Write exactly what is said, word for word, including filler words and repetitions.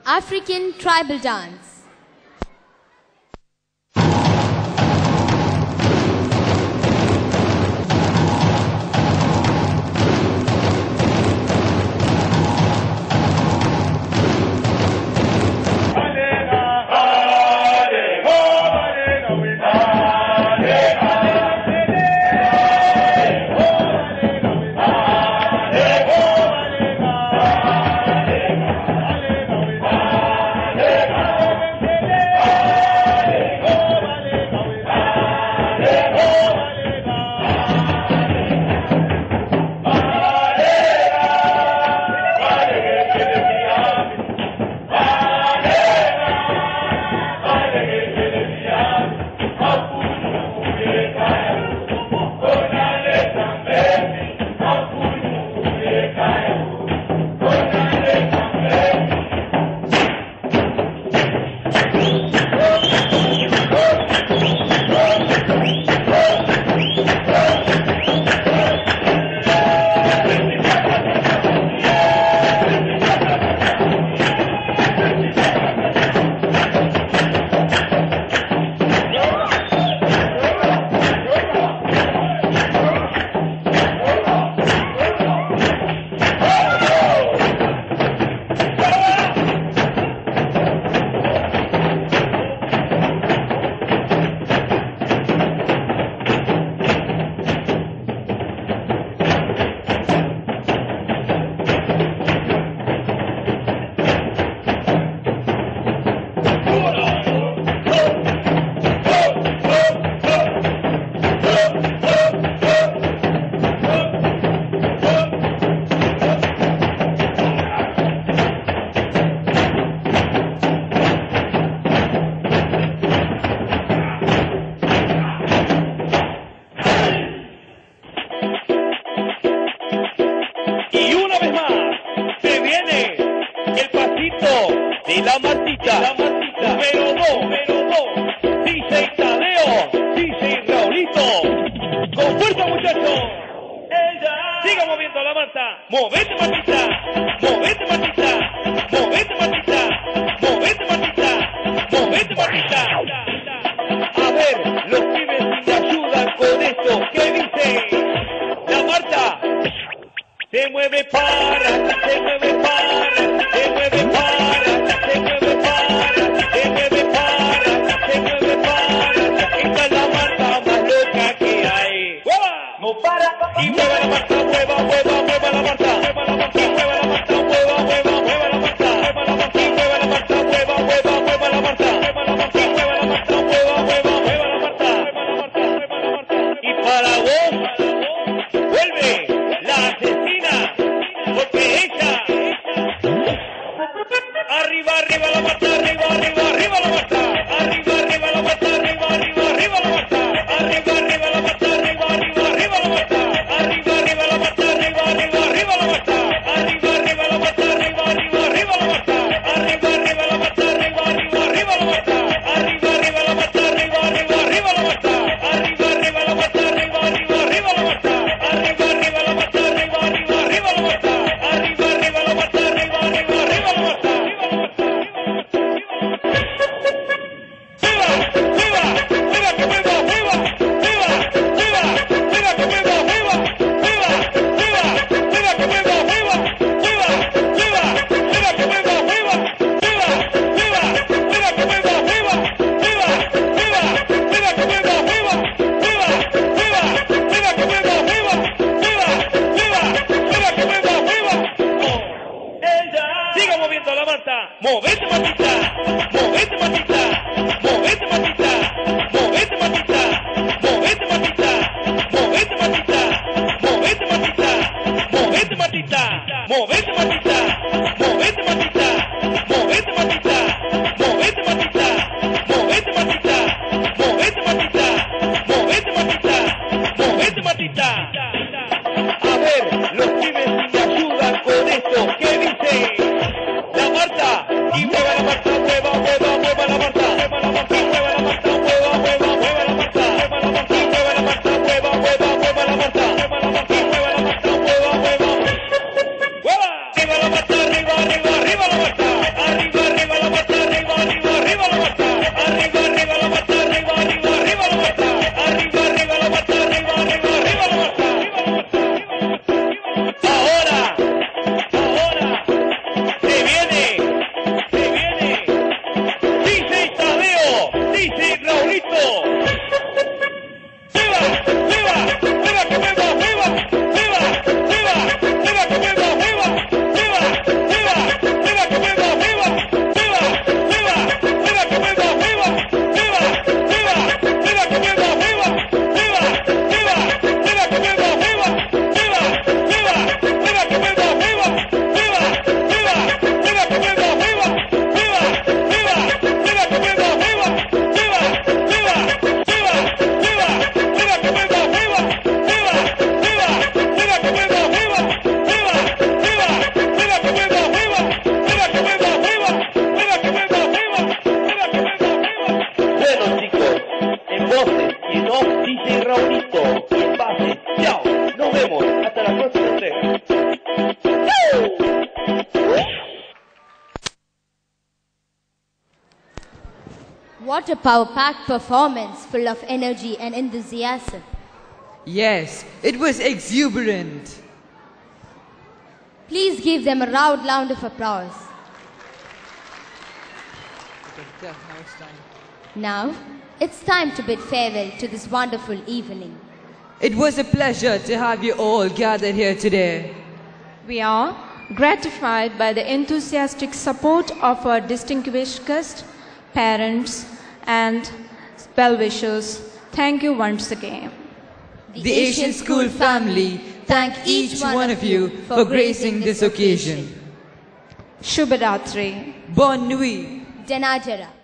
African tribal dance. de la Martita, la Martita, número dos, número dos, D J Tadeo, D J Raulito, con fuerza muchachos, siga moviendo la Marta, movete Martita, movete Martita, movete Martita, movete Martita, movete Martita, a ver, los pibes me ayudan con esto, ¿qué dice? La Marta, se mueve para, se mueve para, se mueve para, se mueve para, se mueve para, se mueve para. Esta es la Marta más loca que hay. ¡Mueva! No para. Y mueva la Marta, mueva, mueva, mueva la Marta, mueva la Marta, mueva la Marta, mueva, mueva, mueva la Marta, mueva la Marta, y mueva la Marta, mueva, mueva, mueva la Marta, mueva la Marta, y mueva la Marta, mueva, mueva, mueva la Marta, mueva la Marta, mueva la Marta. Y para vos, vuelve la asesina. Porque ella, arriba, arriba la Marta, arriba, arriba, arriba la Marta, arriba, arriba la Marta, arriba, arriba, arriba la Marta, arriba, arriba la Marta, arriba, arriba, arriba la Marta, arriba, arriba la Marta, arriba, arriba, arriba la Marta, arriba, arriba la Marta, arriba, arriba, arriba la Marta, arriba, arriba la Marta, arriba, arriba, arriba la Marta, arriba, arriba la Marta, arriba, arriba, arriba la Marta, arriba, arriba la Marta, arriba, arriba, arriba la Marta, arriba, arriba la Marta, arriba, arriba, arriba la Marta. Arriba, arriba la Marta, arriba, arriba, arriba la Marta. ¡Viva! ¡Viva! ¡Viva que viva! ¡Viva! ¡Viva! ¡Viva! ¡Viva que viva! ¡Viva! ¡Viva! ¡Viva! ¡Viva que viva! ¡Viva! ¡Viva! ¡Viva! ¡Viva que viva! ¡Viva! ¡Viva! ¡Viva! ¡Viva que viva! ¡Viva! ¡Viva! ¡Viva! ¡Viva que viva! ¡Viva! ¡Viva! ¡Viva! ¡Viva que viva! ¡Viva! ¡Viva! ¡Viva! ¡Viva que viva! ¡Viva! Siga moviendo la Marta, movete Martita, movete Martita, movete Martita, movete Martita, movete Martita, movete Martita, movete Martita, movete Martita, movete Martita, movete Martita, movete Martita, movete Martita, movete Martita, movete Martita, movete Martita, movete Martita. A ver, los pibes me ayudan con esto, ¿qué dice? La Marta, y mueva la Marta, mueva, mueva, mueva la Marta, mueva la Marta, mueva la Marta, mueva, mueva, mueva la Marta, mueva la Marta, mueva la Marta, mueva, mueva, mueva la Marta, mueva la Marta, mueva la Marta, mueva, mueva, mueva, What a power-packed performance full of energy and enthusiasm. Yes, it was exuberant. Please give them a loud round of applause. Now, it's time to bid farewell to this wonderful evening. It was a pleasure to have you all gathered here today. We are gratified by the enthusiastic support of our distinguished guests, parents, and well-wishers. Thank you once again. The Asian School family thank each one of you for gracing this occasion. Shubharatri. Bonne nuit. Janajara.